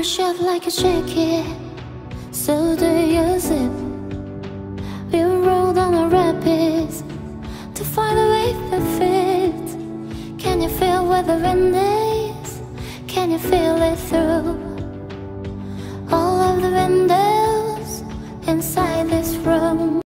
a chef like a chicken, so do you zip. We roll down the rapids to find a wave that fits. Can you feel where the wind is? Can you feel it through all of the windows inside this room?